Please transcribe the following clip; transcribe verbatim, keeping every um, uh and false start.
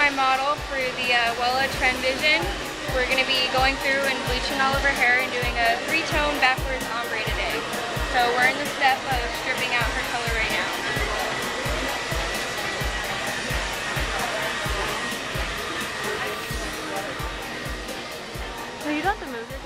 my model for the uh, Wella TrendVision. We're going to be going through and bleaching all of her hair and doing a three-tone backwards ombre today. So we're in the step of stripping out her color right now. So you don't have to move your